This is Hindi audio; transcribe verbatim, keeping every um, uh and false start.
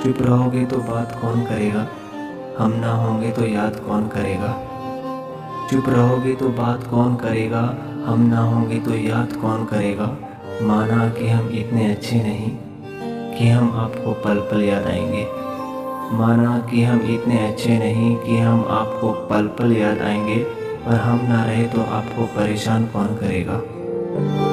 चुप रहोगे तो बात कौन करेगा, हम ना होंगे तो याद कौन करेगा। चुप रहोगे तो बात कौन करेगा, हम ना होंगे तो याद कौन करेगा। माना कि हम इतने अच्छे नहीं कि हम आपको पल पल याद आएंगे। माना कि हम इतने अच्छे नहीं कि हम आपको पल पल याद आएंगे। पर हम ना रहे तो आपको परेशान कौन करेगा।